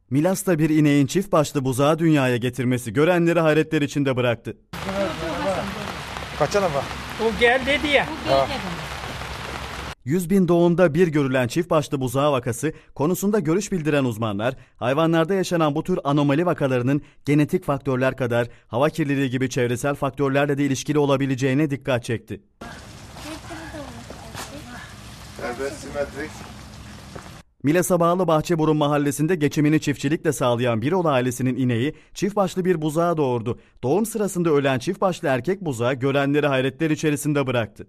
Milas'ta bir ineğin çift başlı buzağı dünyaya getirmesi görenleri hayretler içinde bıraktı. Kaçana bak. O gel dedi ya. 100.000 doğumda bir görülen çift başlı buzağı vakası konusunda görüş bildiren uzmanlar, hayvanlarda yaşanan bu tür anomali vakalarının genetik faktörler kadar hava kirliliği gibi çevresel faktörlerle de ilişkili olabileceğine dikkat çekti. Evet, simetrik. Milas'a bağlı Bahçeburun mahallesinde geçimini çiftçilikle sağlayan Birol ailesinin ineği çift başlı bir buzağı doğurdu. Doğum sırasında ölen çift başlı erkek buzağı görenleri hayretler içerisinde bıraktı.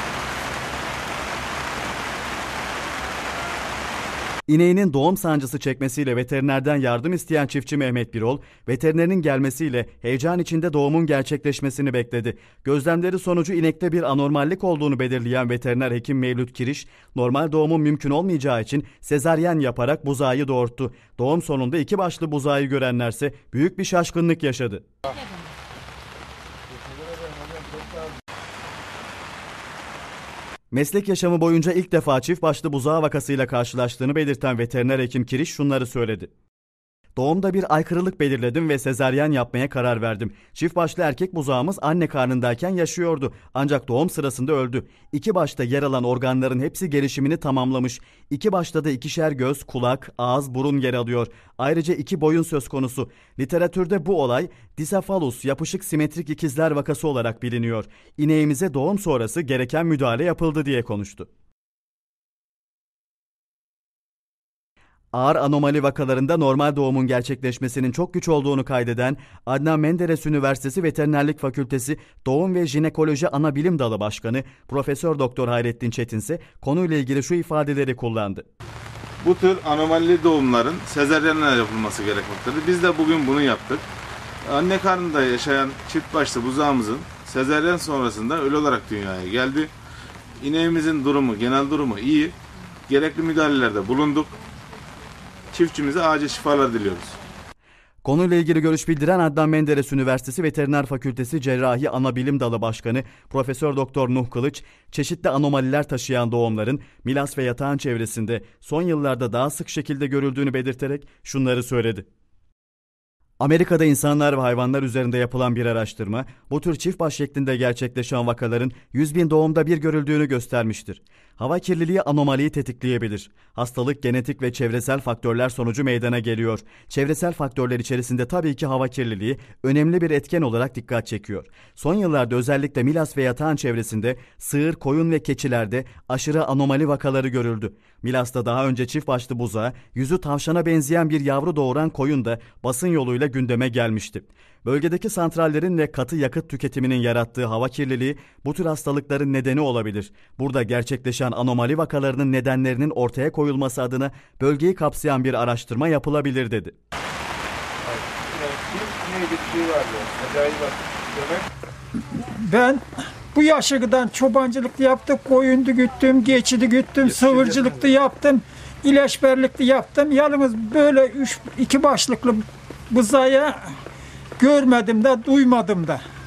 İneğinin doğum sancısı çekmesiyle veterinerden yardım isteyen çiftçi Mehmet Birol, veterinerin gelmesiyle heyecan içinde doğumun gerçekleşmesini bekledi. Gözlemleri sonucu inekte bir anormallik olduğunu belirleyen veteriner hekim Mevlüt Kiriş, normal doğumun mümkün olmayacağı için sezaryen yaparak buzağı doğurttu. Doğum sonunda iki başlı buzağı görenlerse büyük bir şaşkınlık yaşadı. Meslek yaşamı boyunca ilk defa çift başlı buzağı vakasıyla karşılaştığını belirten veteriner hekim Kiriş şunları söyledi. Doğumda bir aykırılık belirledim ve sezaryen yapmaya karar verdim. Çift başlı erkek buzağımız anne karnındayken yaşıyordu. Ancak doğum sırasında öldü. İki başta yer alan organların hepsi gelişimini tamamlamış. İki başta da ikişer göz, kulak, ağız, burun yer alıyor. Ayrıca iki boyun söz konusu. Literatürde bu olay disefalus, yapışık simetrik ikizler vakası olarak biliniyor. İneğimize doğum sonrası gereken müdahale yapıldı diye konuştu. Ağır anomali vakalarında normal doğumun gerçekleşmesinin çok güç olduğunu kaydeden Adnan Menderes Üniversitesi Veterinerlik Fakültesi Doğum ve Jinekoloji Anabilim Dalı Başkanı Profesör Doktor Hayrettin Çetin ise konuyla ilgili şu ifadeleri kullandı. Bu tür anomali doğumların sezaryenle yapılması gerekmektedir. Biz de bugün bunu yaptık. Anne karnında yaşayan çift başlı buzağımızın sezaryen sonrasında ölü olarak dünyaya geldi. İneğimizin durumu, genel durumu iyi. Gerekli müdahalelerde bulunduk. Çiftçimize acil şifalar diliyoruz. Konuyla ilgili görüş bildiren Adnan Menderes Üniversitesi Veteriner Fakültesi Cerrahi Anabilim Dalı Başkanı Profesör Doktor Nuh Kılıç, çeşitli anomaliler taşıyan doğumların Milas ve yatağın çevresinde son yıllarda daha sık şekilde görüldüğünü belirterek şunları söyledi. Amerika'da insanlar ve hayvanlar üzerinde yapılan bir araştırma, bu tür çift baş şeklinde gerçekleşen vakaların 100.000 doğumda bir görüldüğünü göstermiştir. Hava kirliliği anomaliyi tetikleyebilir. Hastalık genetik ve çevresel faktörler sonucu meydana geliyor. Çevresel faktörler içerisinde tabii ki hava kirliliği önemli bir etken olarak dikkat çekiyor. Son yıllarda özellikle Milas ve yatağın çevresinde sığır, koyun ve keçilerde aşırı anomali vakaları görüldü. Milas'ta daha önce çift başlı buzağı, yüzü tavşana benzeyen bir yavru doğuran koyun da basın yoluyla gündeme gelmişti. Bölgedeki santrallerin ve katı yakıt tüketiminin yarattığı hava kirliliği bu tür hastalıkların nedeni olabilir. Burada gerçekleşen anomali vakalarının nedenlerinin ortaya koyulması adına bölgeyi kapsayan bir araştırma yapılabilir dedi. Ben bu yaşa kadar çobancılık yaptım, koyundu güttüm, geçidi güttüm, sığırcılıkta yaptım, ileşberlikte yaptım. Yalnız böyle iki başlıklı buzağı görmedim de duymadım da.